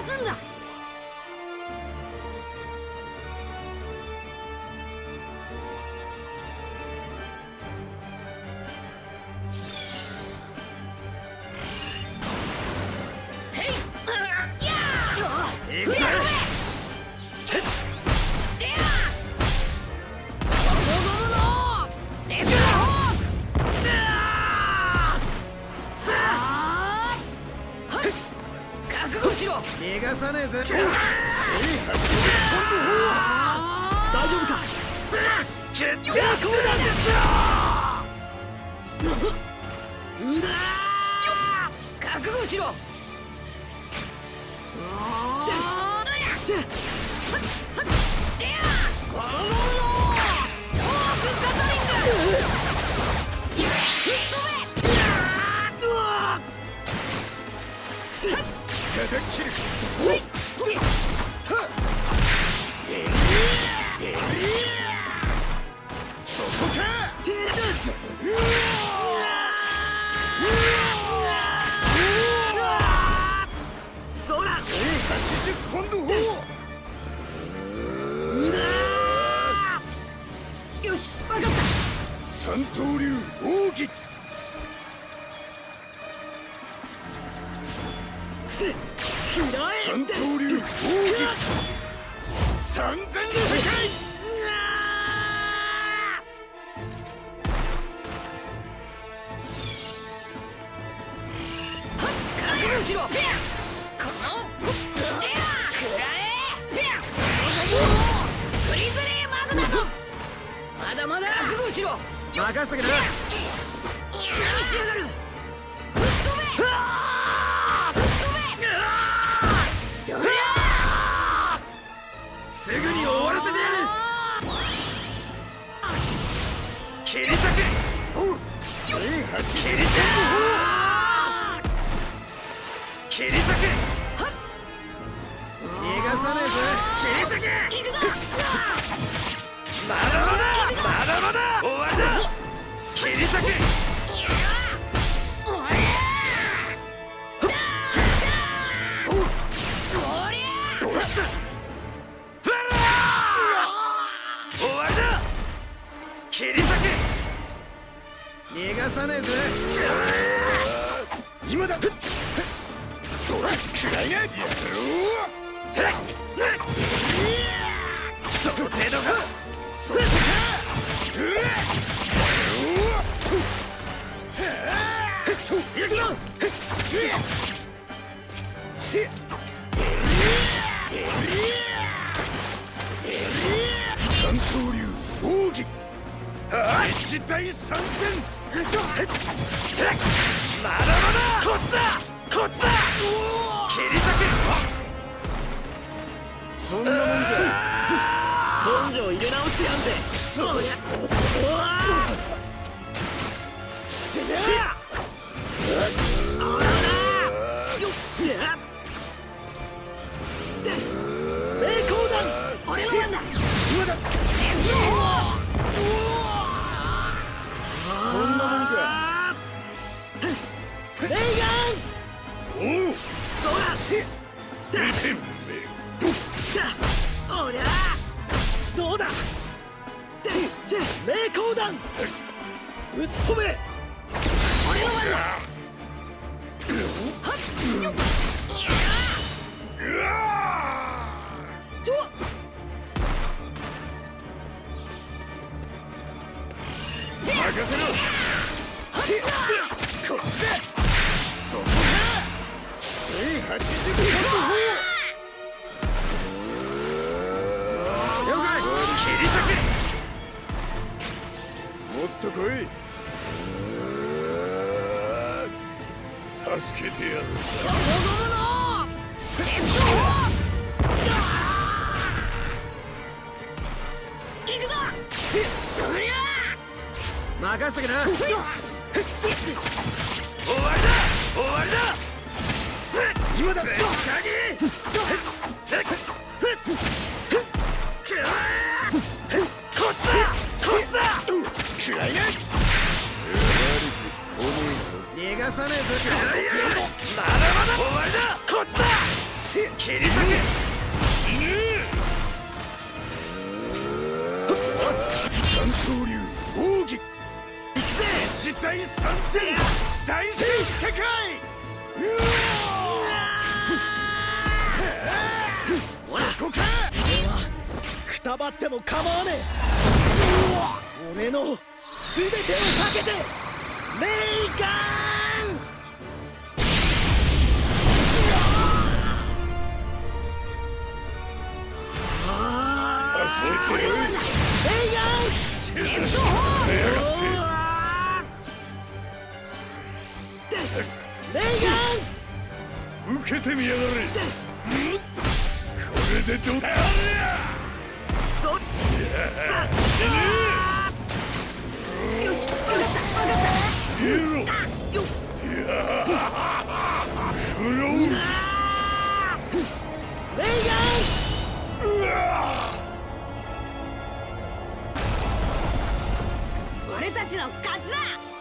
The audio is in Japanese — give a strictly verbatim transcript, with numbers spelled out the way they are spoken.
勝つんだ。 逃がさねえぜ。大丈夫か。結果こうなんですよ。 覚悟しろ。よし、分かった。 三刀流奥義。三刀流奥義。三千世界。 覚悟しろ。このくらえ。グリズリーマグナム。まだまだ覚悟しろ。 任せとけな。 何しやがる。吹っ飛べ。吹っ飛べ。どりゃ。 すぐに終わらせてやる。切り裂け。切り裂け。切り裂け。逃がさねえぜ。切り裂け。いくぞ。まだまだまだまだ終わりだ。切り裂け。終わりだ。切り裂け。逃がさねえぜ。今だ。どらくらいがやろう。そこ程度か。そこか。行くぞ。三刀流奥義。一対三千。まだまだ。こっちだ。こっちだ。切り裂け。そんなもんか。根性入れ直してやんぜ。そうや。おわ栄光弾。俺の番だ。今だ。そんなもんか。レイガン。おお。そら。だ。おりゃ。どうだ。じゃ栄光弾。ぶっ飛べ。俺の番だ。はっよっ。うわー。と。任せろ。こっちだ。そこか。千八十五歩。了解。切り裂け。もっと来い。助けてやる。ゴムゴムの。行くぞ。どりゃ。任せとけな。終わりだ。終わりだ。今だ。こっちだ。こっちだ。くらいな。逃がさねえぞ。まだまだ終わりだ。こっちだ。切り裂三刀流奥義一対三千大戦世界。そこか。俺はくたばっても構わねえ。俺の全てをかけてレイガン。そう言ってよい。レイガンレッドホールやがってレイガン受けてみやがれ。これでどうだ。そっちよしよし分かった消えろ。よクローズレイガン。うわ俺たちの勝ちだ。